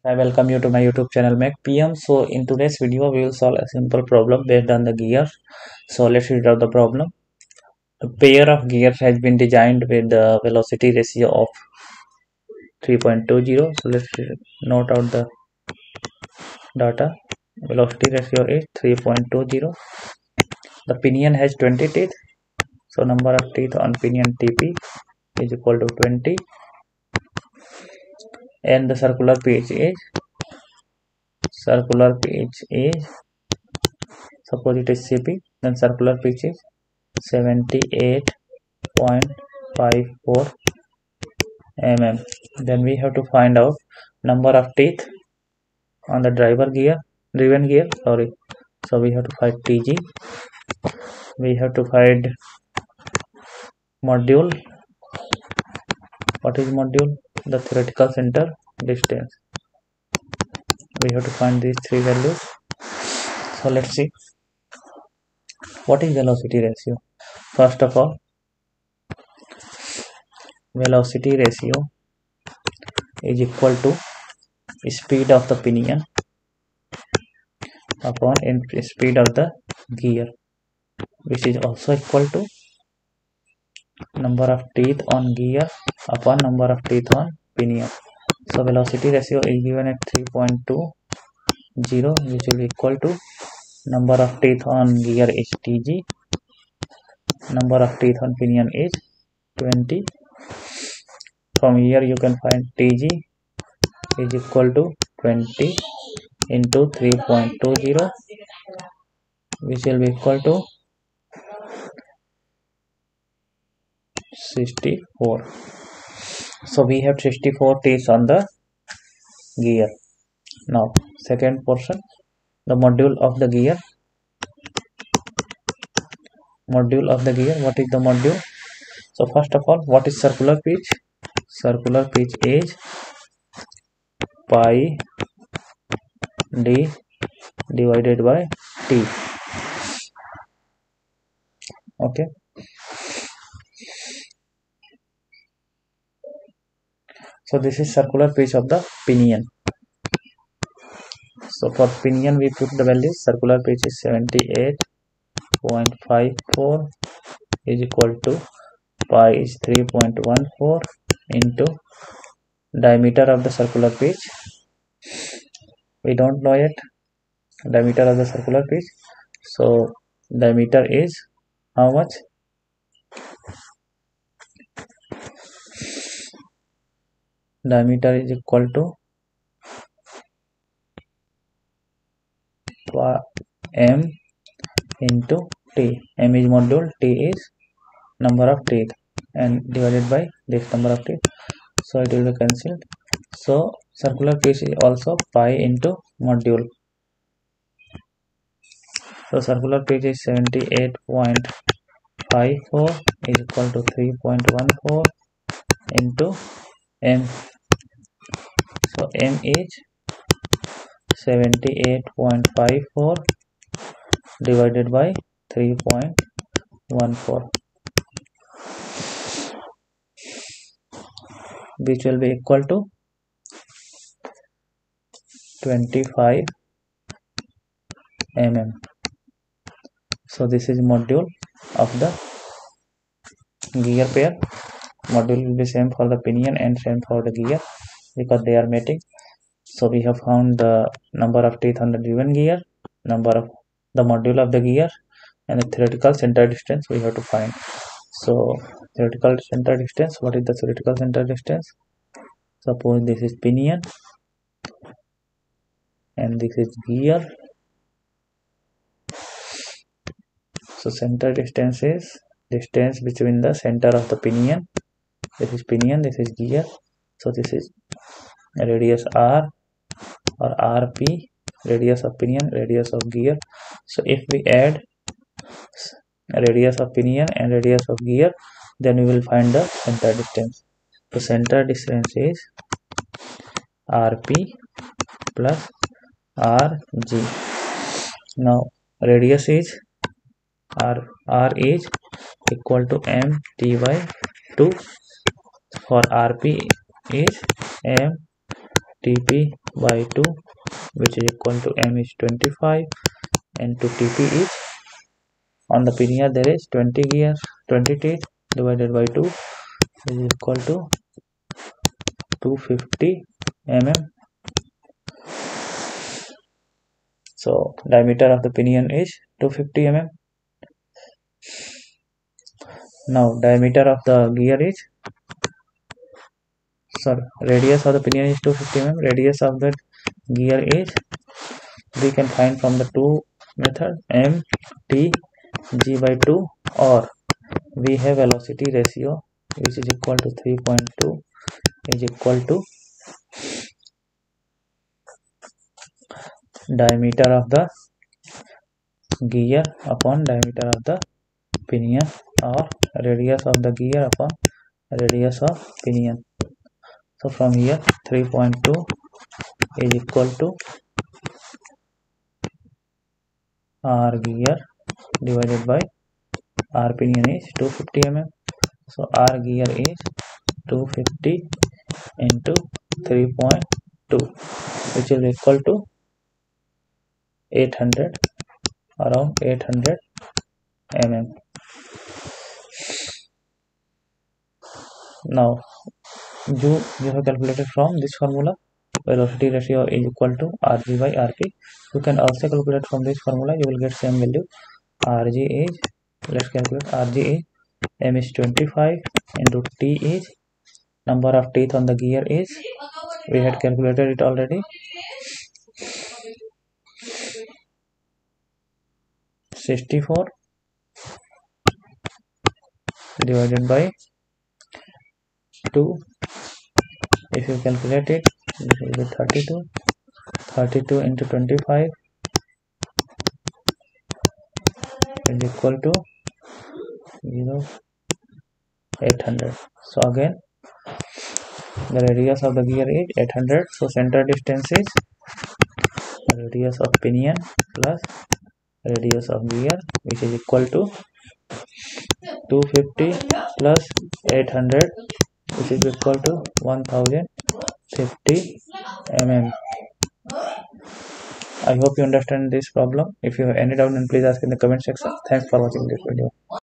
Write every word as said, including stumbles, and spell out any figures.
I welcome you to my YouTube channel Mac P M. So in today's video we will solve a simple problem based on the gears. So let's read out the problem. A pair of gears has been designed with the velocity ratio of three point two zero. So let's note out the data. Velocity ratio is three point two zero. The pinion has twenty teeth. So number of teeth on pinion T P is equal to twenty. And the circular pitch is circular pitch is suppose it is C P, then circular pitch is seventy-eight point five four millimeters. Then we have to find out number of teeth on the driver gear, driven gear. Sorry. So we have to find T G. We have to find module. What is module? The theoretical center distance. We have to find these three values. So let's see. What is velocity ratio? First of all, velocity ratio is equal to speed of the pinion upon speed of the gear, which is also equal to number of teeth on gear upon number of teeth on pinion. So velocity ratio is given at three point two zero, which will be equal to number of teeth on gear is T G, number of teeth on pinion is twenty. From here you can find T G is equal to twenty into three point two zero, which will be equal to sixty-four. So we have sixty-four teeth on the gear. Now second portion, the module of the gear. Module of the gear. What is the module? So first of all, what is circular pitch? Circular pitch is pi d divided by t. Okay. So this is circular pitch of the pinion. So for pinion we put the values. Circular pitch is seventy-eight point five four is equal to pi is three point one four into diameter of the circular pitch. We don't know yet diameter of the circular pitch. So diameter is how much? Diameter is equal to m into t. M is module, t is number of teeth, and divided by this number of teeth. So it will be cancelled. So circular pitch is also pi into module. So circular pitch is seventy-eight point five four is equal to three point one four into m. So m is seventy-eight point five four divided by three point one four, which will be equal to twenty-five millimeters. So this is module of the gear pair. Module will be same for the pinion and same for the gear because they are mating. So we have found the number of teeth on the driven gear, number of the module of the gear, and the theoretical center distance we have to find. So theoretical center distance, what is the theoretical center distance? Suppose this is pinion and this is gear. So center distance is distance between the center of the pinion. This is pinion, this is gear. So this is radius r or rp, radius of pinion, radius of gear. So if we add radius of pinion and radius of gear, then we will find the center distance. So center distance is rp plus rg. Now radius is r, r is equal to m t by two. For rp is m tp by two, which is equal to m is twenty-five, and to T P is, on the pinion there is twenty gears, twenty teeth divided by two is equal to two hundred fifty millimeters. So diameter of the pinion is two hundred fifty millimeters. Now diameter of the gear is, sorry, radius of the pinion is two hundred fifty millimeters. Radius of the gear is, we can find from the two method, m t g by two, or we have velocity ratio which is equal to three point two is equal to diameter of the gear upon diameter of the pinion, or radius of the gear upon radius of pinion. So from here three point two is equal to r gear divided by r pinion is two hundred fifty millimeters. So r gear is two hundred fifty into three point two, which is equal to eight hundred, around eight hundred millimeters. Now you you have calculated from this formula, velocity ratio is equal to rg by rp. You can also calculate from this formula, you will get same value. Rg is, let's calculate, Rg is, m is twenty-five into t is, number of teeth on the gear is, we had calculated it already, sixty-four divided by two. If you calculate it, this will be thirty-two. thirty-two into twenty-five is equal to zero, eight hundred. So again the radius of the gear is eight hundred. So center distance is radius of pinion plus radius of gear, which is equal to two hundred fifty plus eight hundred, which is equal to one thousand fifty millimeters. I hope you understand this problem. If you have any doubt, then please ask in the comment section. Thanks for watching this video.